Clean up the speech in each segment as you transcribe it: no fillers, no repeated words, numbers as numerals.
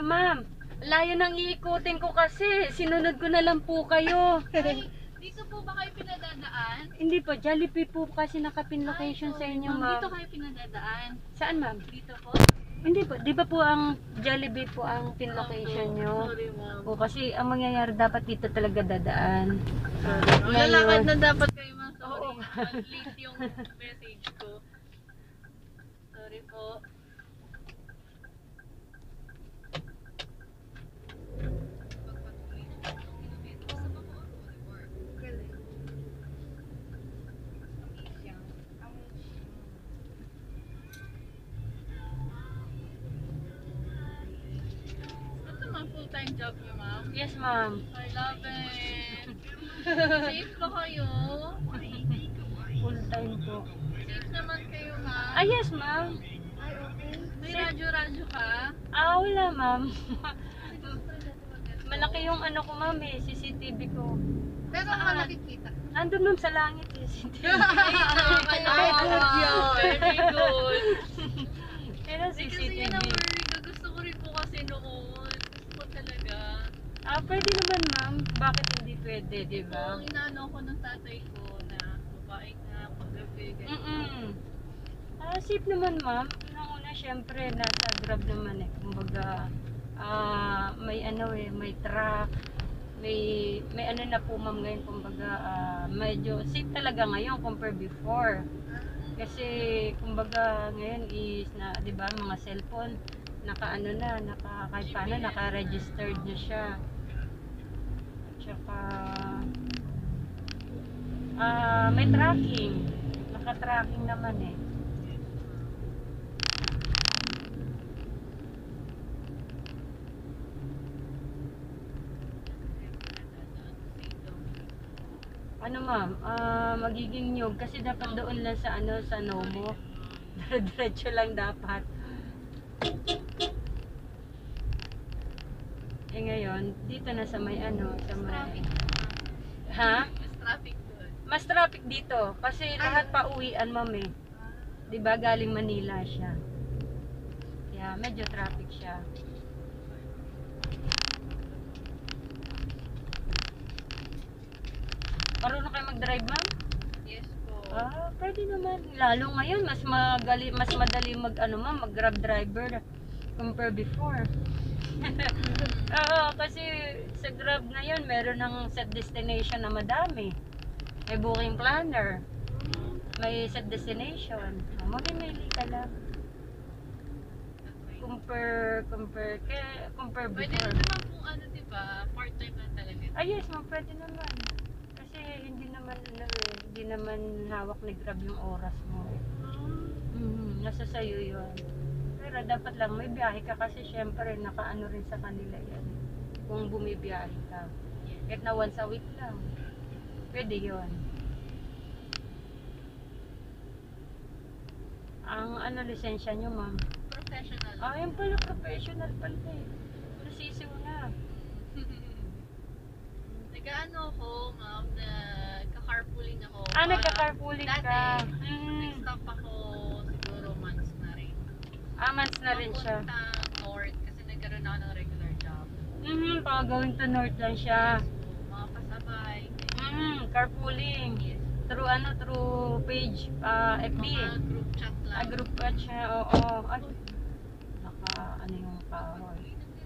Ano ma'am? Layo nang iikutin ko kasi. Sinunod ko na lang po kayo. Ay, dito po ba kayo pinadadaan? Hindi po, Jollibee po kasi nakapin location sa inyo ma'am. Dito kayo pinadadaan? Saan ma'am? Dito po? Hindi po, di ba po ang Jollibee po ang pin location nyo? Sorry ma'am. O kasi ang mangyayari dapat dito talaga dadaan. Lalakad na dapat kayo ma'am. Sorry. Oo. Late yung message ko. Sorry po. Ito ma'am, full-time job niyo ma'am? Yes ma'am. I love it. Safe ba kayo? Full time po. Safe naman kayo ma'am? Ah yes ma'am. Ay, okay. May radyo-radyo ka? Ah wala ma'am. Malaki yung ano ko ma'am eh, CCTV ko. Pero nakikita. Andun ma'am sa langit eh, CCTV. Very good. Pero Kasi CCTV. yun ang worry ko. Gusto ko rin po kasi noon. Gusto ko talaga. Ah pwede naman ma'am. Bakit hindi pwede, di ba? Kung inaano ko ng tatay ko na babae nga, paggabi, ganyan. Safe naman ma'am. Una syempre nasa Grab naman eh. Kumbaga may ano eh, may truck. May ano na po ma'am ngayon, kumbaga medyo safe talaga ngayon compare before. Kasi kumbaga ngayon is na 'di ba mga cellphone naka-ano na, kahit paano naka-registered na siya. Tsaka may tracking. Naka-tracking naman eh. Ano ma'am, magiging nyug kasi dapat doon lang sa ano, sa Nomo. Diretso lang dapat. Eh ngayon, dito na sa may ano, sa may... Ha? Mas traffic doon. Mas traffic dito kasi lahat pa uwian ma'am eh. 'Di ba galing Manila siya. Yeah, medyo traffic siya. Marunong kayo mag-drive ma'am? Yes po. Pwede naman. Lalo ngayon, mas madali mag ma'am, mag-grab driver compare before. Kasi sa Grab ngayon, meron ng set destination na madami. May booking planner. May set destination. Mamimili ka lang. Compare Pwede before. na naman kung ano, diba, part-time lang talaga. Yes ma'am, pwede naman. Kasi hindi naman hawak ni Grab yung oras mo. Nasa sayo yun. Pero dapat lang may biyahe ka kasi syempre nakaano rin sa kanila yan. Kung bumibiyahe ka. Kahit na once a week lang. Pwede yun. Ang ano lisensya nyo ma'am? Professional. Yan pala, professional pala eh. Nasisiw na. Nag-ano ako, ma'am, nagka-carpooling ako. Nagka-carpooling ka. Dati, nag-stop ako siguro months na rin. Months na rin siya. Papuntang north kasi nagkaroon ako ng regular job. Going to north lang siya. Mga pasabay. Carpooling. Yes. Through page, FB. Mga group chat lang. Group chat siya, oo. Ay, ano yung kahoy.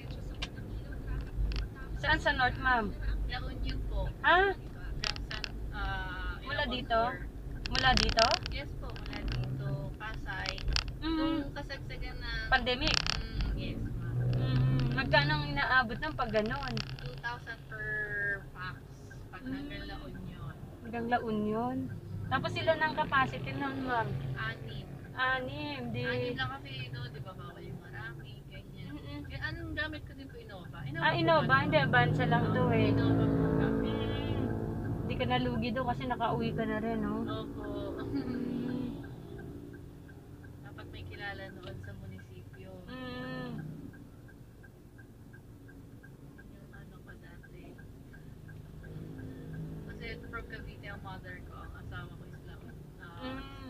Saan sa north ma'am? La Union po. Junction, Mula Ilocos dito? Sur. Mula dito? Yes po, mula dito. Pasay. Nung kasagsagan na... Pandemic? Yes, ma'am. Magkano ang inaabot ng pag ganon? 2,000 per pax. Pag hanggang La Union. Hanggang La Union. Tapos sila ng capacity nun ma'am? 6. 6. Di... 6 lang kasi ito, di ba bawal yung marami, ganyan. Kaya anong gamit ko din po Innova? Innova? Hindi, Avanza lang to eh. Innova po kami. Hindi ka nalugi doon kasi nakauwi ka na rin, no? Opo. Dapat may kilala noon sa munisipyo. Yung ano ko dati. Kasi from Cavite ang mother ko, ang asawa ko is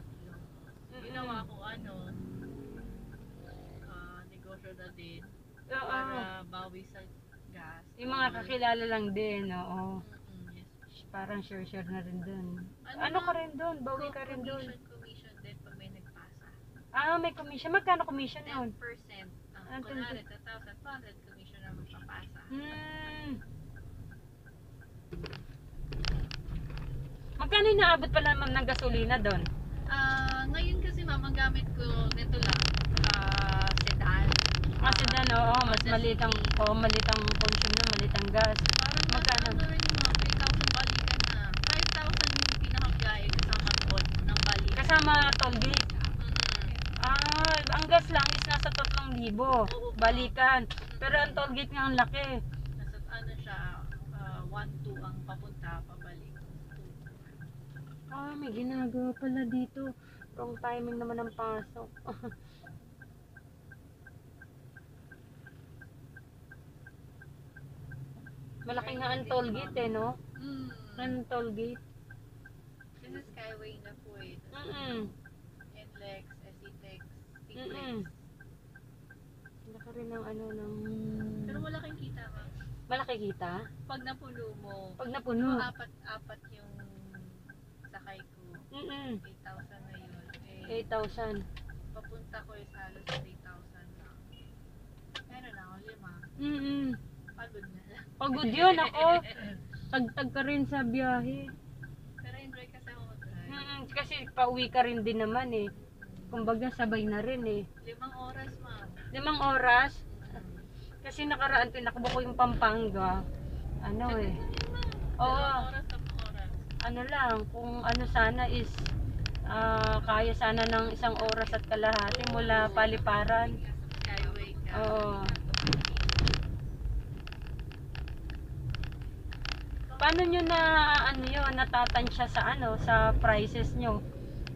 ginawa ko negosyo na din. Oo. para bawi sa gas. Yung mga kakilala lang din, oo. Yes. Parang share na rin dun. Ano Ano ka lang, rin dun? Bawi ka rin dun. Commission din pag may nagpasa. Ah, may commission. Magkano commission 10%. nun? Ang kunwari, 2,200 commission na magpapasa. Magkano inaabot pala ma'am ng gasolina doon? Ngayon kasi ma'am, ang gamit ko nito lang, sedan. Kasi doon, oo, mas maliit ang consume na, maliit ang gas. Parang Magkano? ano rin ma'am, 3,000 balikan na. 5,000 yung pinakabiyahe kasama toll ng balikan. Kasama toll gate. Ah, ang gas lang is nasa 3,000 balikan. Pero ang toll gate nga ang laki. Nasa ano siya, 1,2 ang papunta, pabalik. Ah, may ginagawa pala dito. Wrong timing naman ang pasok. Malaki nga ang toll gate eh, no? Ang toll gate. This is Skyway na po eh. NLEX, SCTEX, Mm-mm. Malaki rin ang ano ng... Pero wala kang kita ma'am. Malaki kita? Pag napuno mo, Pag napuno. apat yung sakay ko. 8,000 na yun. 8,000. Papunta ko is halos 3,000 lang. Meron ako 5. Pagod na lang. Pagod yun ako. Tagtag ka rin sa biyahe. Pero enjoy kasi ako mag-drive. Kasi pauwi ka rin din naman eh. Kumbaga sabay na rin eh. 5 oras ma'am. 5 oras? Kasi nakaraan tinakbo ko yung Pampanga. Ano eh. Oo. 2 oras, 3 oras. Ano lang, kung ano sana is kaya sana ng 1 oras at kalahati mula Paliparan. Skyway ka. Oo. Paano nyo na ano yun, natatansya sa ano, sa prices nyo?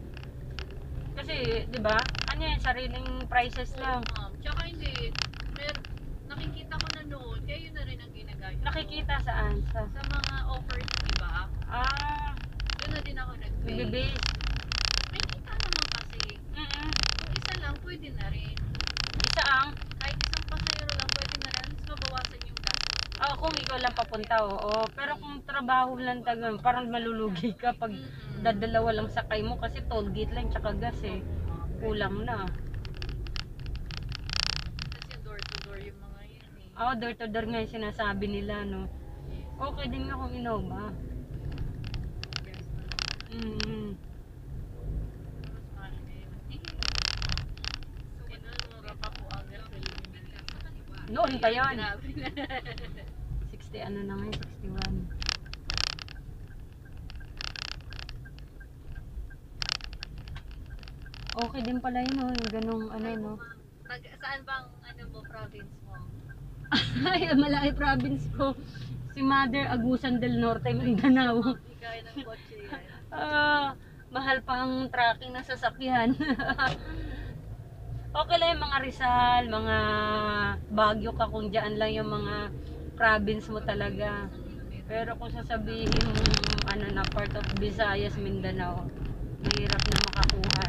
Kasi, 'di ba? Ano yan, sariling prices lang. Ma'am. Tsaka hindi, nakikita ko na noon, kaya yun na rin ang ginagamit. Nakikita saan? Sa mga offers ng iba, doon na din ako nag-pay. base. May kita naman kasi. Kung isa lang, pwede na rin. Isa ang? Kahit isang pasahero lang, pwede na rin. Mas mabawasan yung gastos. Kung ikaw lang papunta, oo. Pero kung trabaho lang tayo, parang malulugi ka pag dadalawa lang sakay mo kasi toll gate lang tsaka gas eh. Kulang na. Kasi door to door yung mga yun eh. Door to door nga yung sinasabi nila, no. Okay din nga kung Innova. Yes, ma'am. Mas mahal ngayon. Mura pa po ang gasolina. Noon pa yun. Grabe na. 60 ano na ngayon, 61. Okay din pala yun, no? Yung ganong ano, no. Saan bang province mo? Ay, Malay province ko. Si Mother Agusan del Norte, Mindanao. Hindi kaya ng kotse yan. Mahal pa ang tracking ng sasakyan. Okay lang yung mga Rizal, mga Baguio ka kung dyan lang yung mga province mo talaga. Pero kung sasabihin mo ano na part of Visayas, Mindanao, mahirap na makakuha.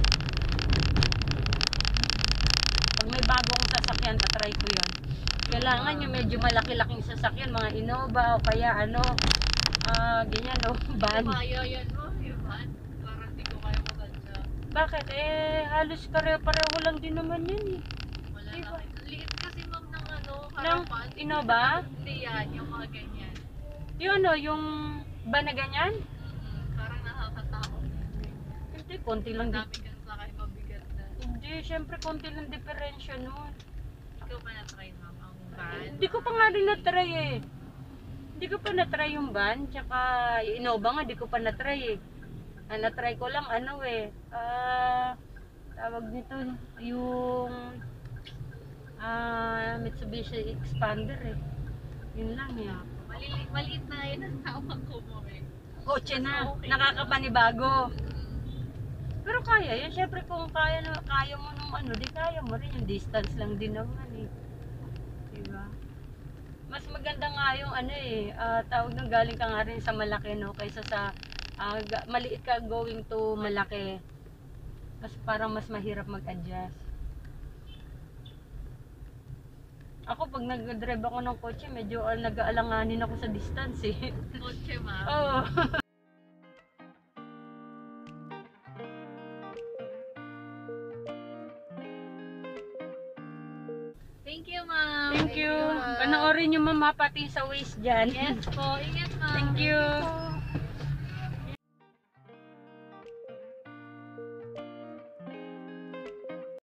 Pag may bago kong sasakyan, tatry ko yun. Kailangan yung medyo malaki-laking sasakyan, mga Innova o kaya ano, ganyan no, van. Kaya yan mo, yung van. Parang di ko kaya maganda. Bakit? Halos pareho lang din naman yun eh. Wala Diba? na. Liit kasi ma'am ng Ng harapan. Innova? Hindi yan, yung mga ganyan. Yung ano, yung van na ganyan? Parang nakakatakot. Hindi, konti lang Ang dami kang sakay, mabigat na. Hindi, syempre konti lang diferensya nun. Ikaw pa na-try ma'am ang van? Hindi ko pa nga rin na-try eh. Hindi ko pa na-try yung van, tsaka yung Innova nga, hindi ko pa na-try eh. Na-try ko lang ano eh, tawag nito, yung Mitsubishi Expander eh. Yun lang eh. Maliit na yun ang tawag ko mo eh. Kotse na, Okay. nakakapanibago. Pero kaya yun, syempre kung kaya mo nung ano, di kaya mo rin, yung distance lang din naman eh. Diba? Mas maganda nga yung ano eh, tawag nung galing ka nga rin sa malaki no, kaysa sa maliit ka going to malaki. Parang mas mahirap mag-adjust. Ako pag nag-drive ako ng kotse, medyo nag-aalanganin ako sa distance eh. Kotse, ma'am. Oo. Thank you, ma'am. Thank you. ma'am. Panoorin nyo mama pati sa Waze dyan. Yes po. Ingat, ma'am. Thank you. po.